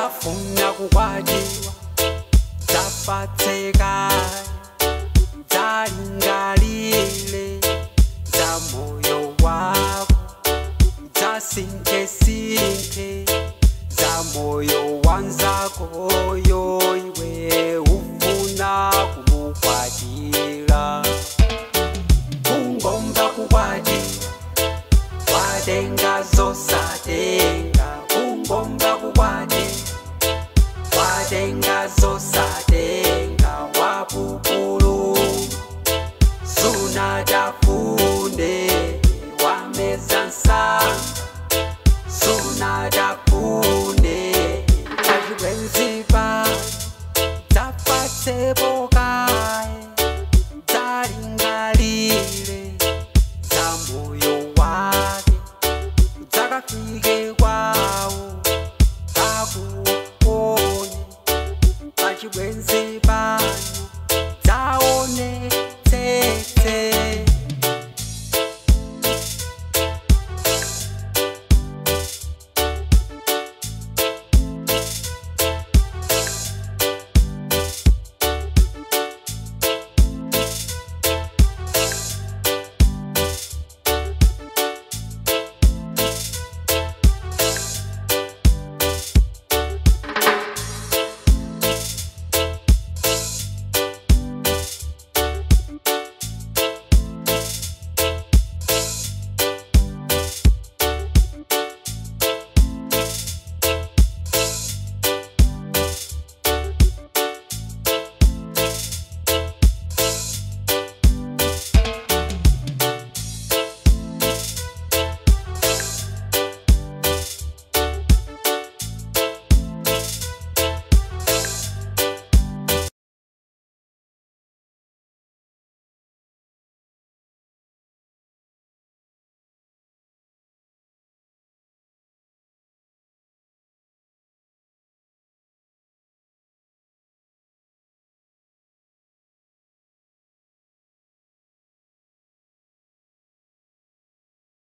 Sunadafuna kukwatiwa zapatseka zalingalile za moyo wako zasinte za moyo wanzako yo iwe ufuna kumukwatira ungomba kukwatiwa watenga zosatenga ungomba kukwatiwa watenga zosatenga wapukulu sunadafune wameza nsanga sunadafune